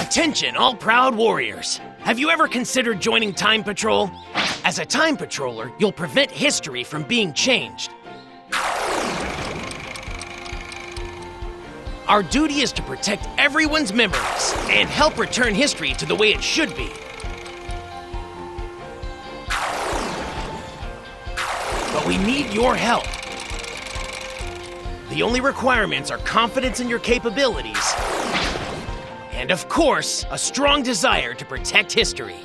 Attention, all proud warriors! Have you ever considered joining Time Patrol? As a Time Patroller, you'll prevent history from being changed. Our duty is to protect everyone's memories and help return history to the way it should be. But we need your help. The only requirements are confidence in your capabilities and, of course, a strong desire to protect history.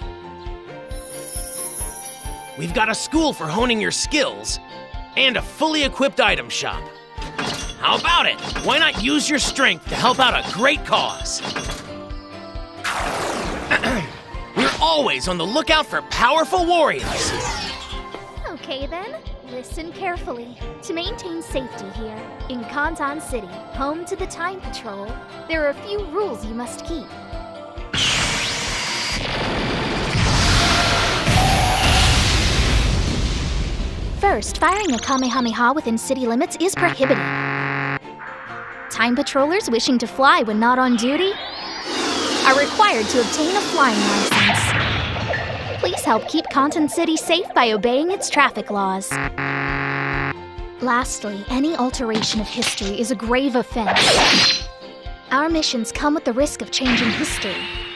We've got a school for honing your skills and a fully equipped item shop. How about it? Why not use your strength to help out a great cause? We're always on the lookout for powerful warriors. Okay then, listen carefully. To maintain safety here, in Kantan City, home to the Time Patrol, there are a few rules you must keep. First, firing a Kamehameha within city limits is prohibited. Time Patrollers wishing to fly when not on duty are required to obtain a flying license. Please help keep Kantan City safe by obeying its traffic laws. Lastly, any alteration of history is a grave offense. Our missions come with the risk of changing history.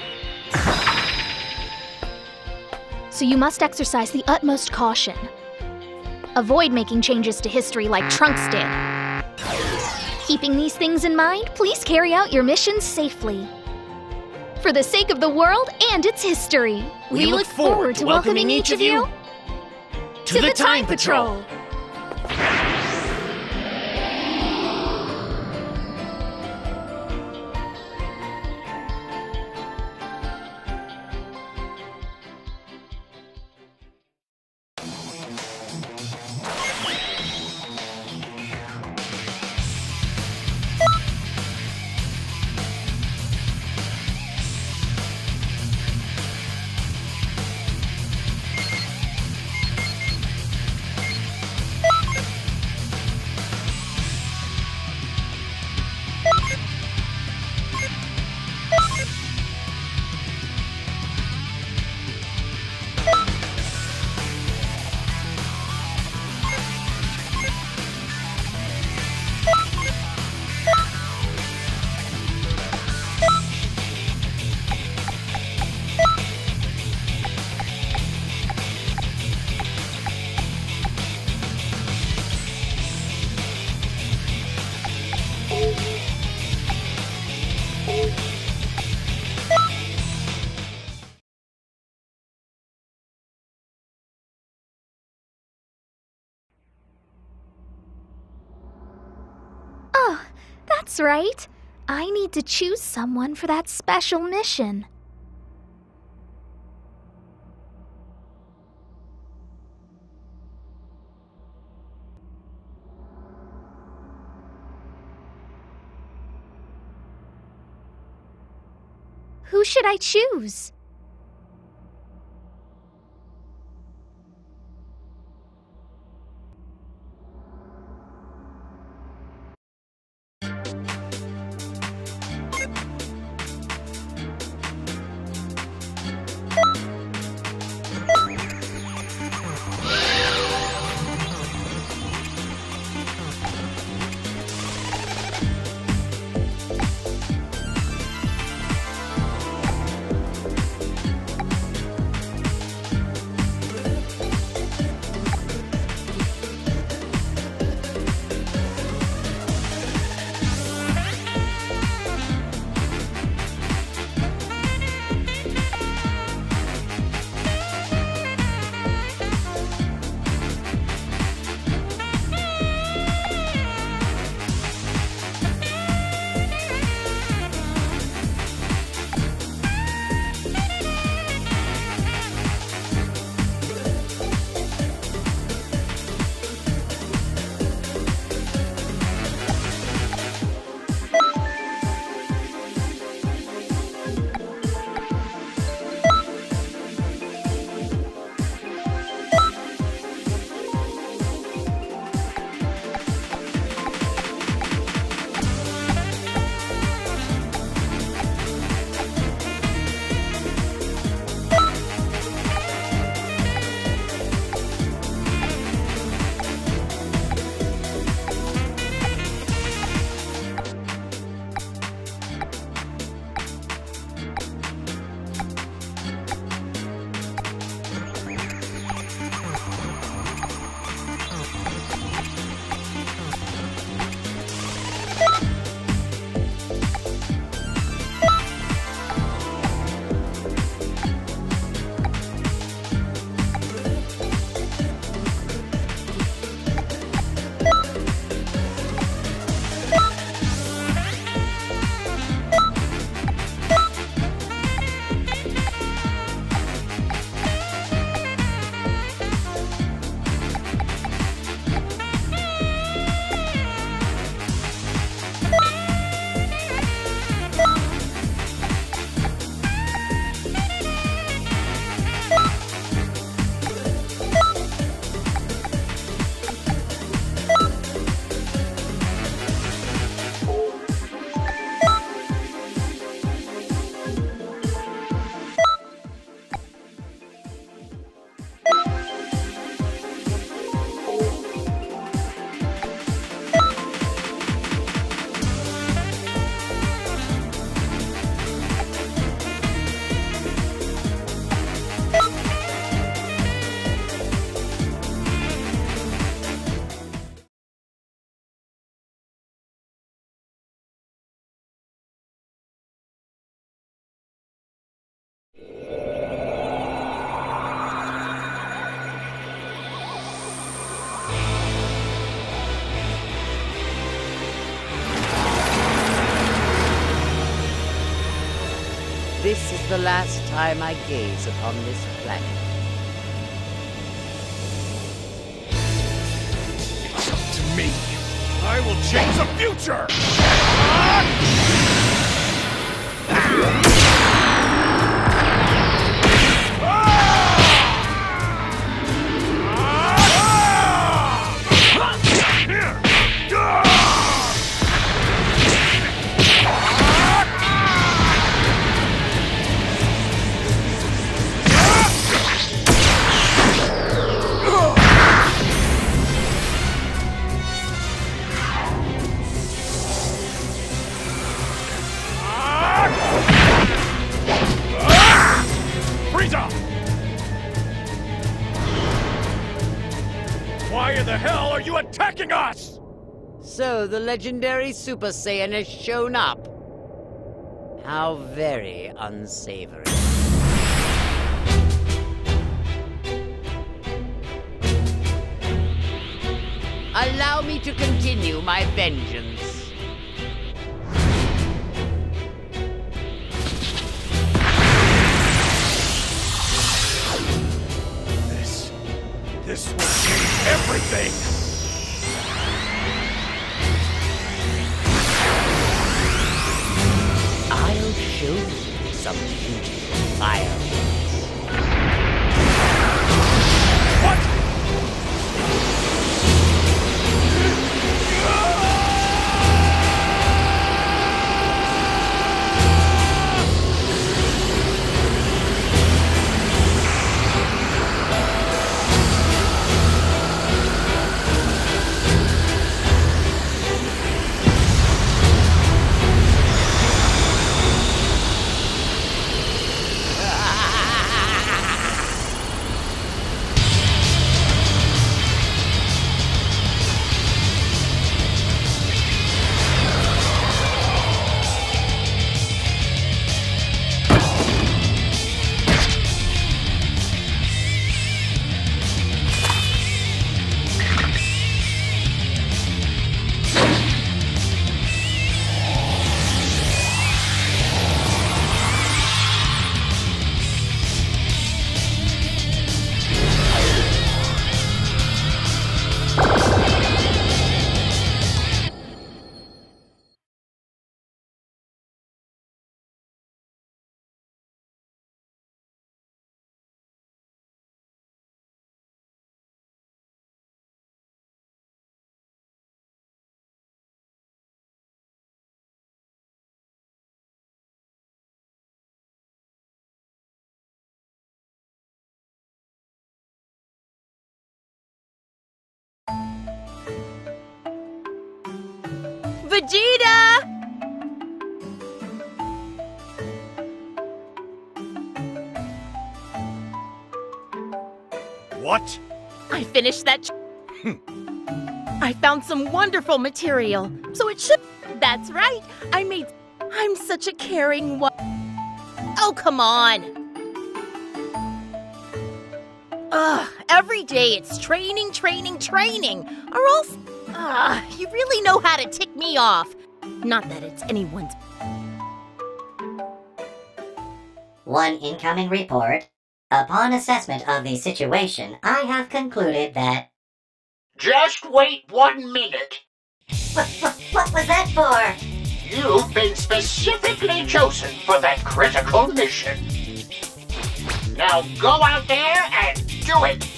So you must exercise the utmost caution. Avoid making changes to history like Trunks did. Keeping these things in mind, please carry out your missions safely. For the sake of the world and its history, we look forward to welcoming each of you to the Time Patrol. Oh, that's right. I need to choose someone for that special mission. Who should I choose? this is the last time I gaze upon this planet. It's up to me. I will change the future! Why in the hell are you attacking us? So the legendary Super Saiyan has shown up. How very unsavory. Allow me to continue my vengeance. This will change everything! I'll show you some beautiful fireworks. What? Vegeta! What? I finished that. I found some wonderful material, so it should. That's right. I'm such a caring one. Oh, come on. Ugh, every day it's training, training, training. Or else, you really know how to tick me off. Not that it's anyone's. One incoming report. Upon assessment of the situation, I have concluded that... Just wait 1 minute. What was that for? You've been specifically chosen for that critical mission. Now go out there and do it!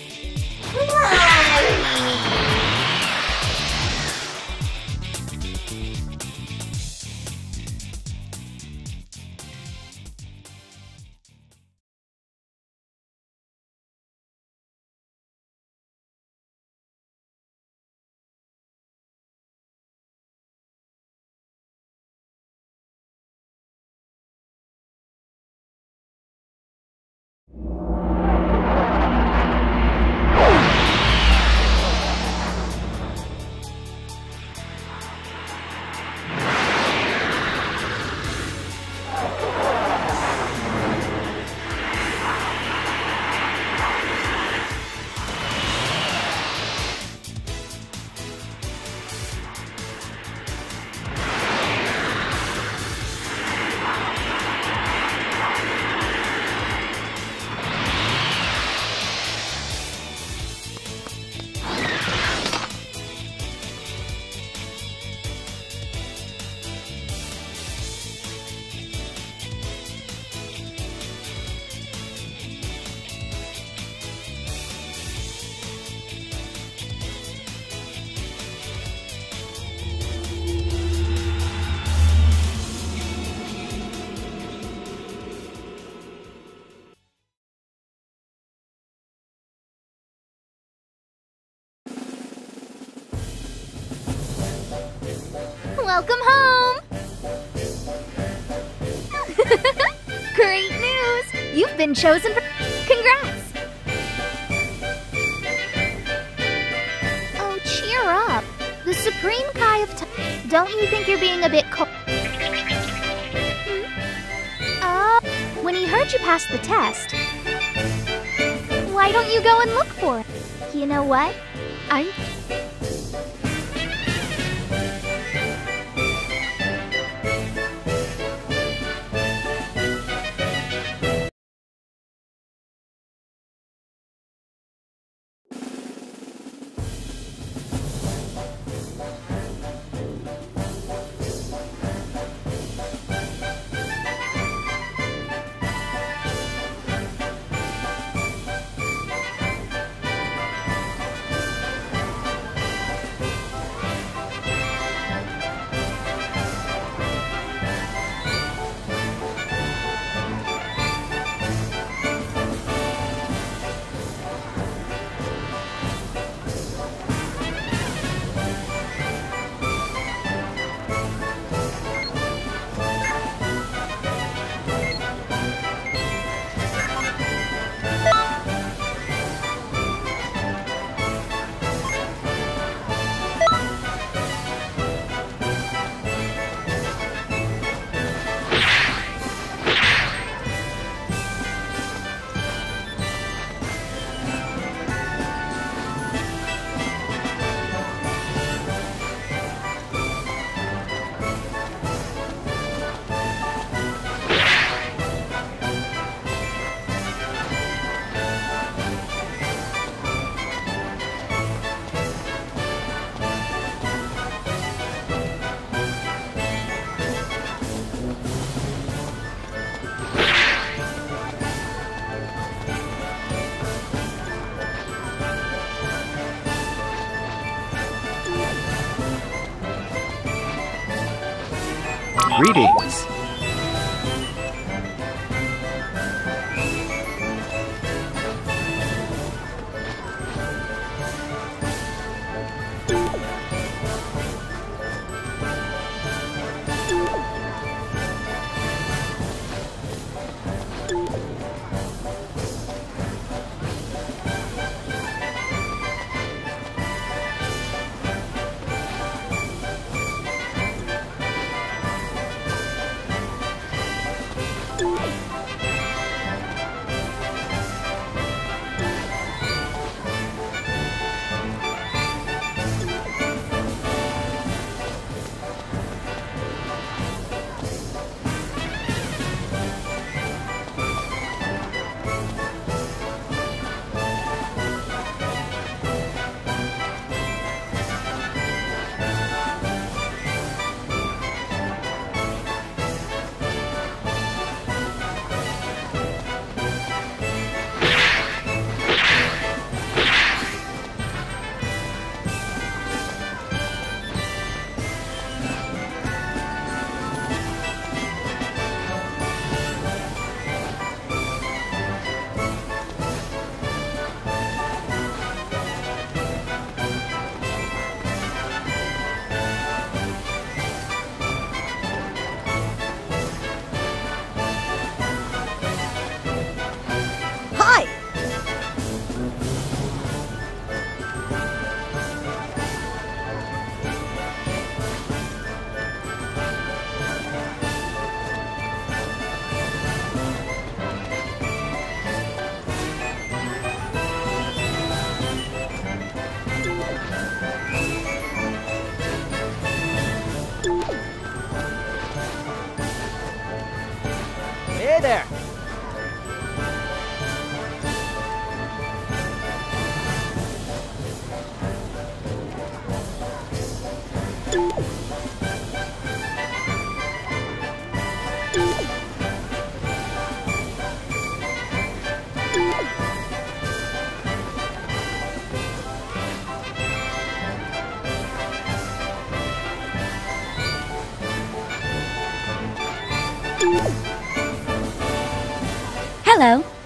Welcome home! Great news! You've been chosen for... Congrats! Oh, cheer up. The Supreme Kai of Time... Don't you think you're being a bit cold? When he heard you passed the test... Why don't you go and look for it? You know what? Greetings. Hey there! Hello.